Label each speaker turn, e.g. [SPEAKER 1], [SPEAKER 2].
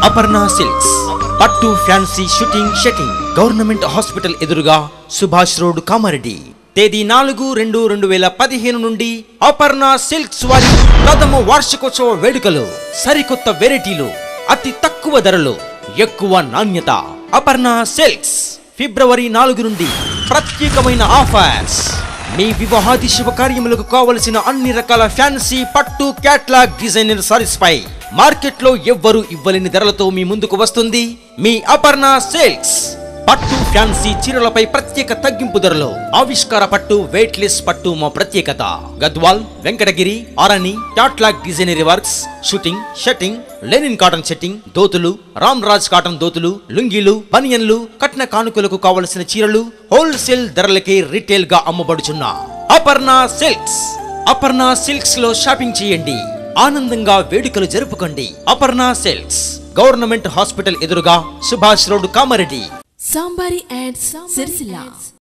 [SPEAKER 1] Aparna silks పట్టు fancy shooting shirting government hospital ఎదురుగా Subhash road Kamareddy తేదీ 4/2/2015 నుండి అపర్ణ సిల్క్స్ వారి ప్రథమ వార్షికోత్సవ వేడుకలు సరికొత్త వెరైటీలు అతి తక్కువ ధరలో ఎక్కువ నాణ్యత అపర్ణ సిల్క్స్ ఫిబ్రవరి 4 నుండి ప్రత్యేకమైన ఆఫర్స్ మీ వివాహాది శుభకార్యములకు కావలసిన అన్ని రకాల ఫ్యాన్సీ పట్టు క్యాట్లాగ్ డిజైనర్ సారీస్ పై మార్కెట్ లో ఎవ్వరూ ఇవ్వలేని ధరలతో మీ ముందుకు వస్తుంది మీ అపర్ణ సిల్క్స్ పట్టు ఫ్యాన్సీ చీరలపై ప్రత్యేక తగ్గింపు ధరలో ఆవిష్కార పట్టు వెయిట్లెస్ పట్టు మా ప్రత్యేకత గద్వాల్ వెంకటగిరి ఆరణి క్యాట్లాగ్ డిజైనరీ works shooting shirting linen cotton shirting దోతులు రామ్ రాజ్ కాటన్ దోతులు లుంగీలు బనియన్లు కట్న కానుకలకు కావలసిన చీరలు హోల్సేల్ ధరలకే రిటైల్ గా అమ్మబడుచున్న అపర్ణ సిల్క్స్ లో షాపింగ్ చేయండి ఆనందంగా వేడుకలు జరుపుకోండి అపర్ణ సిల్క్స్ గవర్నమెంట్ హాస్పిటల్ ఎదురుగా Subhash road Kamareddy
[SPEAKER 2] Sambariads Sircilla